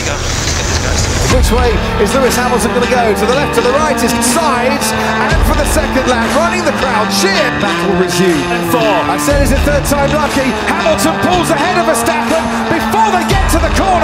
you go. Let's get this, guys. Which way is Lewis Hamilton going to go? To the left, to the right, his sides, and for the second lap, running the crowd, cheer. Battle resumed. I said, is it third time lucky? Hamilton pulls ahead of Verstappen before they get to the corner.